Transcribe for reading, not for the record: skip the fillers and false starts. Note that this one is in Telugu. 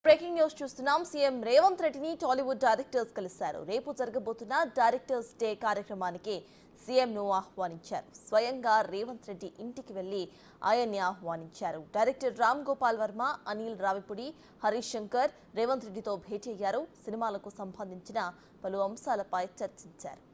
బ్రేకింగ్ న్యూస్ చూస్తున్నాం. సీఎం రేవంత్ రెడ్డిని టాలీవుడ్ డైరెక్టర్స్ కలిశారు. రేపు జరగబోతున్న డైరెక్టర్స్ డే కార్యక్రమానికి సీఎంను ఆహ్వానించారు. స్వయంగా రేవంత్ రెడ్డి ఇంటికి వెళ్లి ఆయన్ని ఆహ్వానించారు. డైరెక్టర్ రామ్ గోపాల్ వర్మ, అనిల్ రావిపుడి, హరీష్ శంకర్ రేవంత్ రెడ్డితో భేటీ అయ్యారు. సినిమాలకు సంబంధించిన పలు అంశాలపై చర్చించారు.